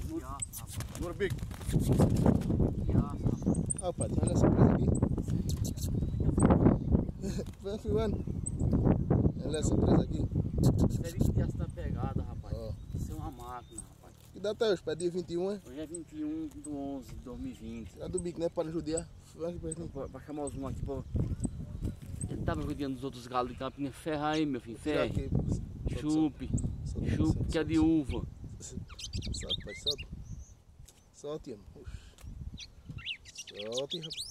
Agora bico. Ó, pai, olha essa presa aqui. Vai filmando. Olha essa presa aqui. Seria que tivesse na pegada, rapaz. Ó. Isso é uma máquina, rapaz. Que data é hoje? Pai, dia 21, é? Hoje é 21 de 11 de 2020. É do bico, né? Para judiar. Vai aqui perto. Pra chamar os um aqui, pô. Ele tava rodeando os outros galos de campinha. Ferra aí, meu filho, ferre. Chupe. Chupe que é de uva. Solta, pai, solta. Solte, irmão. Solte, rapaz.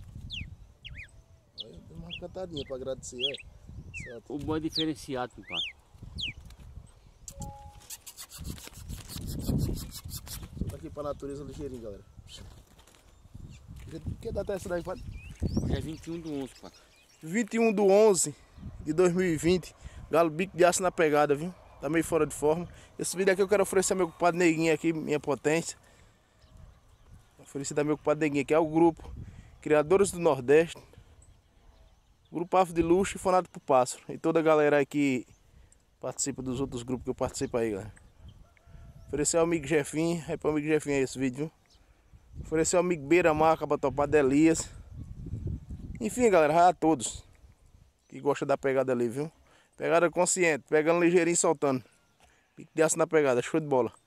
Olha, deu uma cantadinha pra agradecer, é. Solta. O bom é diferenciado, meu pai. Solta aqui pra natureza ligeirinho, galera. Que data é essa daí, pai? Hoje é 21 de 11, pai. 21 de 11 de 2020. Galo bico de aço na pegada, viu? Tá meio fora de forma. Esse vídeo aqui eu quero oferecer ao meu compadre Neguinho aqui, minha potência. Oferecido ao meu compadre Neguinho, que é o grupo Criadores do Nordeste. Grupo Ave de Luxo e Fonado pro Pássaro. E toda a galera aí que participa dos outros grupos que eu participo aí, galera. Oferecer ao amigo Jefinho, é pro amigo Jefinho aí esse vídeo, viu? Oferecer ao amigo Beira Marca pra topar de Elias. Enfim, galera, a todos que gostam da pegada ali, viu? Pegada consciente, pegando ligeirinho e soltando. Pique de aço na pegada, show de bola.